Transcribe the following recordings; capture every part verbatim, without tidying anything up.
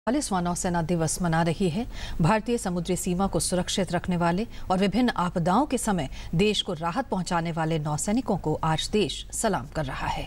चालीसवां नौसेना दिवस मना रही है। भारतीय समुद्री सीमा को सुरक्षित रखने वाले और विभिन्न आपदाओं के समय देश को राहत पहुंचाने वाले नौसैनिकों को आज देश सलाम कर रहा है।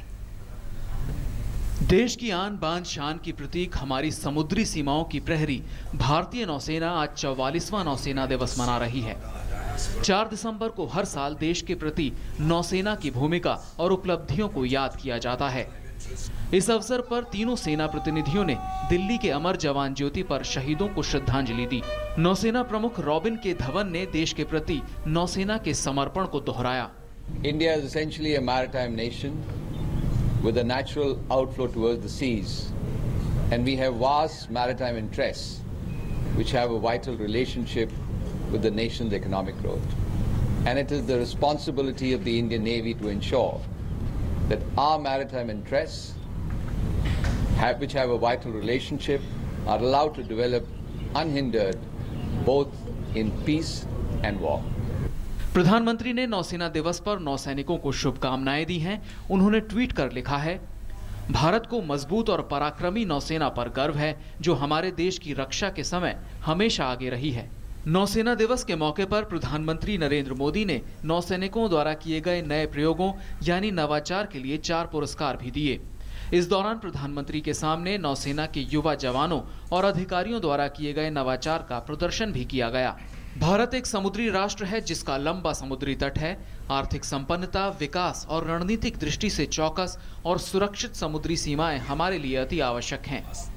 देश की आन बान शान की प्रतीक हमारी समुद्री सीमाओं की प्रहरी भारतीय नौसेना आज चौवालीसवां नौसेना दिवस मना रही है। चार दिसंबर को हर साल देश के प्रति नौसेना की भूमिका और उपलब्धियों को याद किया जाता है। इस अवसर पर तीनों सेना प्रतिनिधियों ने दिल्ली के अमर जवान ज्योति पर शहीदों को श्रद्धांजलि दी। नौसेना प्रमुख रॉबिन के धवन ने देश के प्रति नौसेना के समर्पण को दोहराया। India is essentially a maritime nation with a natural outflow towards the seas, and we have vast maritime interests which have a vital relationship with the nation's economic growth. And it is the responsibility of the Indian Navy to ensure that our maritime interests, have, which have a vital relationship, are allowed to develop unhindered both in peace and war. प्रधानमंत्री ने नौसेना दिवस पर नौसैनिकों को शुभकामनाएं दी हैं। उन्होंने tweet कर लिखा है, भारत को मजबूत और पराक्रमी नौसेना पर गर्व है जो हमारे देश की रक्षा के समय हमेशा आगे रही है। नौसेना दिवस के मौके पर प्रधानमंत्री नरेंद्र मोदी ने नौसैनिकों द्वारा किए गए नए प्रयोगों यानी नवाचार के लिए चार पुरस्कार भी दिए। इस दौरान प्रधानमंत्री के सामने नौसेना के युवा जवानों और अधिकारियों द्वारा किए गए नवाचार का प्रदर्शन भी किया गया। भारत एक समुद्री राष्ट्र है जिसका लंबा समुद्री तट है। आर्थिक संपन्नता, विकास और रणनीतिक दृष्टि से चौकस और सुरक्षित समुद्री सीमाएं हमारे लिए अति आवश्यक हैं।